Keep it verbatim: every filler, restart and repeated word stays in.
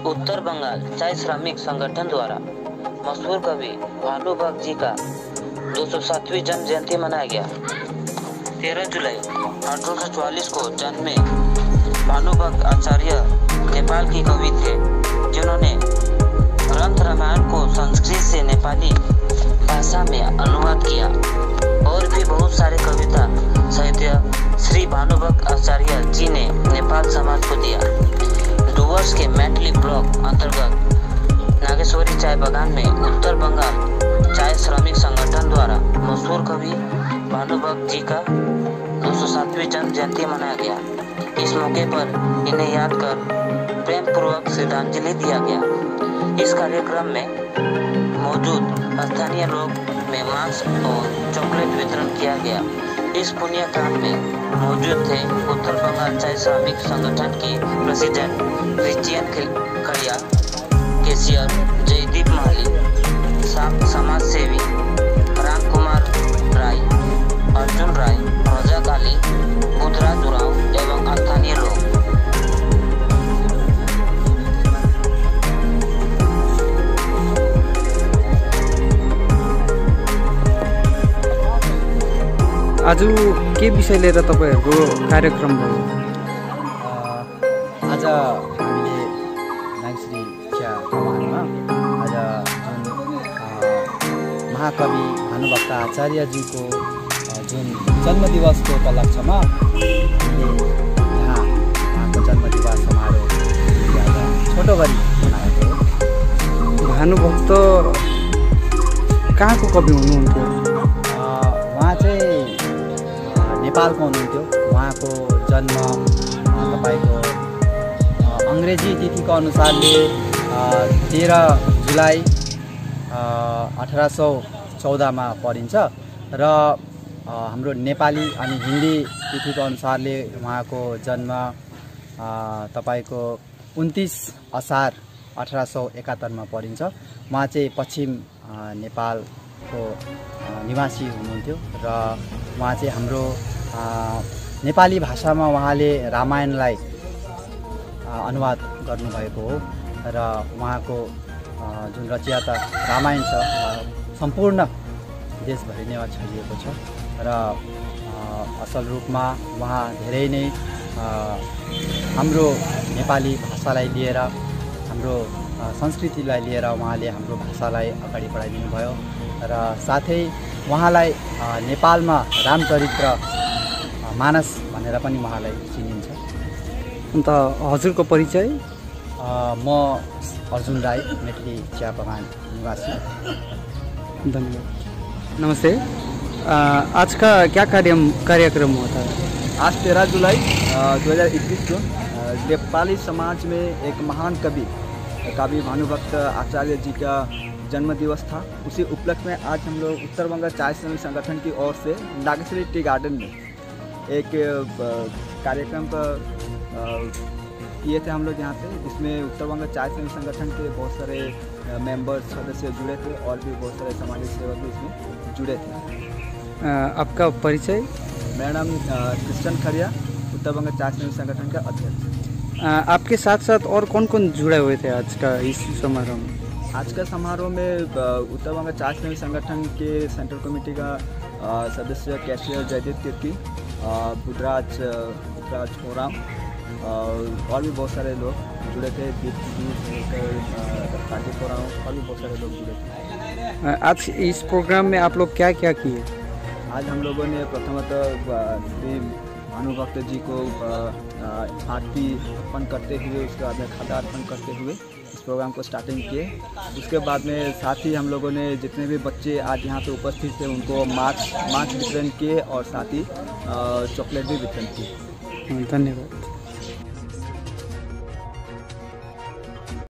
उत्तर बंगाल चाय श्रमिक संगठन द्वारा मशहूर कवि भानुभक्त जी का दो सौ सातवीं जन्म जयंती मनाया गया। तेरह जुलाई अठारह सौ चौवालीस को जन्मे भानुभक्त आचार्य नेपाल के कवि थे, जिन्होंने ग्रंथ रामायण को संस्कृत से नेपाली भाषा में अनुवाद किया। और भी बहुत सारे कविता साहित्य श्री भानुभक्त आचार्य जी ने नेपाल समाज को दिया। डुवर्स के मैटली ब्लॉक अंतर्गत नागेश्वरी चाय बागान में उत्तर बंगाल चाय श्रमिक संगठन द्वारा मशहूर कवि भानुभक्त जी का दो सौ सातवीं जन्म जयंती मनाया गया। इस मौके पर इन्हें याद कर प्रेम पूर्वक श्रद्धांजलि दिया गया। इस कार्यक्रम में मौजूद स्थानीय लोग में मांस और चॉकलेट वितरण किया गया। इस पुण्य कांड में मौजूद थे उत्तर बंगाल चाय श्रमिक संगठन के प्रेसिडेंट रिचियन खड़िया, कैशियर जयदीप माली, समाज सेवी राम कुमार राय, अर्जुन राय, रजा काली, बुधराज उराव एवं स्थानीय लोग। आज के विषय लिएर तपाईहरुको कार्यक्रम भयो? आज हामीले नागेश्वरी चिया बगानमा आज जुन महाकवि भानुभक्त आचार्यजीको जुन जन्मदिवसको उपलक्ष्यमा हामीले यहाँ उहाँको जन्मदिवस समारोह आज छोटो गरी मनाएको हो। भानुभक्त कहाँको कवि हुनुहुन्थ्यो? उहाँ चाहिँ नेपालको हुनुहुन्थ्यो। उहाँको जन्म तपाईको अङ्ग्रेजी तिथिको अनुसारले तेह्र जुलाई अठारह सौ चौधमा परिन्छ र हाम्रो नेपाली अनि हिन्दी तिथिको अनुसारले उहाँको जन्म तपाईको उन्तीस असार अठारह सौ एकात्तरमा परिन्छ। उहाँ चाहिँ पश्चिम नेपालको निवासी हुनुहुन्थ्यो र उहाँ चाहिँ हाम्रो नेपाली भाषामा उहाँले रामायणलाई अनुवाद गर्नुभएको हो र उहाँको जुन रचयिता रामायण छ सम्पूर्ण देशभरि नै छरिएको छ र असल रूपमा उहाँ धेरै नै हाम्रो नेपाली भाषालाई लिएर हाम्रो संस्कृतिलाई लिएर उहाँले हाम्रो भाषालाई अगाडि बढाइदिनु भयो र साथै उहाँलाई नेपालमा रामचरित्र मानस भनेर पनि उहाँलाई चिनिन्छ। अन्त हजुरको परिचय? म अर्जुन राई, मेटली चिया बगान निवासी। धन्यवाद। नमस्ते। आज का क्या कार्यक्रम कार्यक्रम होता है? आज तेरह जुलाई दो हज़ार इक्कीस को नेपाली समाज में एक महान कवि कवि भानुभक्त आचार्य जी का जन्म दिवस था। उसी उपलक्ष्य में आज हम लोग उत्तर बंगाल चाय श्रमिक संगठन की ओर से नागेश्वरी टी गार्डन में एक कार्यक्रम पर किए थे हम लोग यहाँ पे, जिसमें उत्तर बंगाल चाय श्रमिक संगठन के बहुत सारे मेंबर्स सदस्य जुड़े थे और भी बहुत सारे सामाजिक सेवक भी इसमें जुड़े थे। आपका परिचय? मेरा नाम क्रिश्चियन खड़िया, उत्तर बंगाल चाय श्रमिक संगठन का अध्यक्ष। आपके साथ साथ और कौन कौन जुड़े हुए थे आज का इस समारोह में? आज का समारोह में उत्तर बंगाल चाय श्रमिक संगठन के सेंट्रल कमेटी का सदस्य कैशियर जयदीप तिर्की, बुधराज बुधराज ओराम और भी बहुत सारे लोग जुड़े थे। कार्तिक ओराम और भी बहुत सारे लोग जुड़े थे। आज इस प्रोग्राम में आप लोग क्या क्या किए? आज हम लोगों ने प्रथमतः श्री भानुभक्त जी को आरती अर्पण करते हुए, उसके बाद में खादा अर्पण करते हुए इस प्रोग्राम को स्टार्टिंग किए। उसके बाद में साथ ही हम लोगों ने जितने भी बच्चे आज यहाँ पे उपस्थित थे उनको मास्क मास्क वितरण किए और साथ ही चॉकलेट भी वितरण किए। धन्यवाद।